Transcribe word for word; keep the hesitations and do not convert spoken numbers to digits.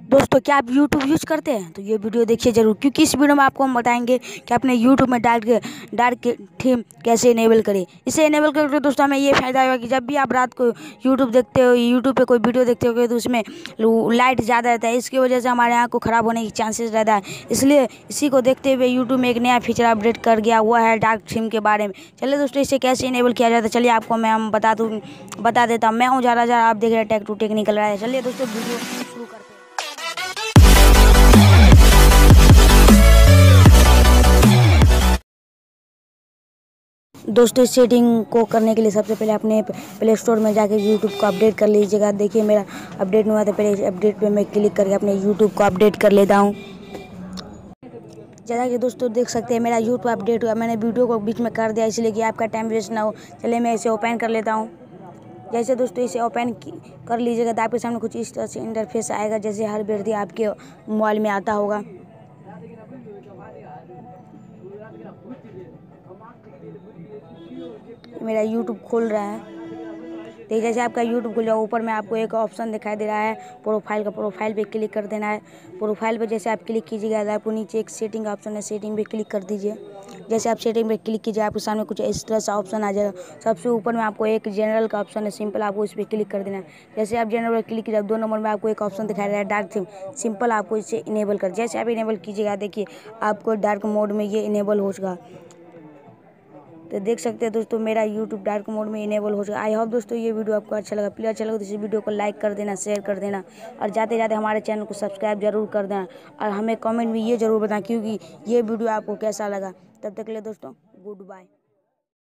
दोस्तों क्या आप यूट्यूब यूज़ करते हैं तो ये वीडियो देखिए ज़रूर, क्योंकि इस वीडियो में आपको हम बताएंगे कि अपने यूट्यूब में डार्क डार्क थीम कैसे इनेबल करें। इसे इनेबल करके दोस्तों हमें ये फ़ायदा होगा कि जब भी आप रात को यूट्यूब देखते हो, यूट्यूब पे कोई वीडियो देखते हो तो उसमें लाइट ज़्यादा रहता है, इसकी वजह से हमारे आँख को ख़राब होने की चांसेस रहता है। इसलिए इसी को देखते हुए यूट्यूब में एक नया फीचर अपडेट कर गया हुआ है डार्क थीम के बारे में। चलिए दोस्तों इसे कैसे इनेबल किया जाता है चलिए आपको मैं हम बता दूँ बता देता हूँ। मैं हूँ ज़्यादा ज़्यादा आप देख रहे हैं टेक टू टेक्निकल राय। चलिए दोस्तों वीडियो शुरू करते हैं। दोस्तों इस सेटिंग को करने के लिए सबसे पहले अपने प्ले स्टोर में जाकर यूट्यूब को अपडेट कर लीजिएगा। देखिए मेरा अपडेट नहीं हुआ तो पहले इस अपडेट पे मैं क्लिक करके अपने यूट्यूब को अपडेट कर लेता हूँ। जैसा कि दोस्तों देख सकते हैं मेरा यूट्यूब अपडेट हुआ। मैंने वीडियो को बीच में कर दिया इसलिए कि आपका टाइम वेस्ट ना हो। चलिए मैं इसे ओपन कर लेता हूँ। जैसे दोस्तों इसे ओपन कर लीजिएगा तो आपके सामने कुछ इस तरह से इंटरफेस आएगा, जैसे हर व्यक्ति आपके मोबाइल में आता होगा। मेरा यूट्यूब खोल रहा है। तो जैसे आपका यूट्यूब खुल जाओ, ऊपर में आपको एक ऑप्शन दिखाई दे रहा है प्रोफाइल का। प्रोफाइल पे क्लिक कर देना है। प्रोफाइल पे जैसे आप क्लिक कीजिएगा तो आपको नीचे एक सेटिंग ऑप्शन है, सेटिंग पे क्लिक कर दीजिए। जैसे आप सेटिंग पे क्लिक कीजिए आपके सामने कुछ इस तरह सा ऑप्शन आ जाएगा। सबसे ऊपर में आपको एक जनरल का ऑप्शन है, सिंपल, आपको इस पर क्लिक कर देना है। जैसे आप जनरल पर क्लिक कीजिए दो नंबर में आपको एक ऑप्शन दिखाई दे रहा है डार्क थीम, सिंपल, आपको इसे इनेबल कर। जैसे आप इनेबल कीजिएगा देखिए आपको डार्क मोड में ये इनेबल होगा। तो देख सकते हैं दोस्तों मेरा यूट्यूब डार्क मोड में इनेबल हो जाएगा। आई होप दोस्तों ये वीडियो आपको अच्छा लगा। प्लीज़ अच्छा लगा तो इस वीडियो को लाइक कर देना, शेयर कर देना और जाते जाते हमारे चैनल को सब्सक्राइब जरूर कर देना और हमें कमेंट में ये जरूर बताएं क्योंकि ये वीडियो आपको कैसा लगा। तब तक के लिए दोस्तों गुड बाय।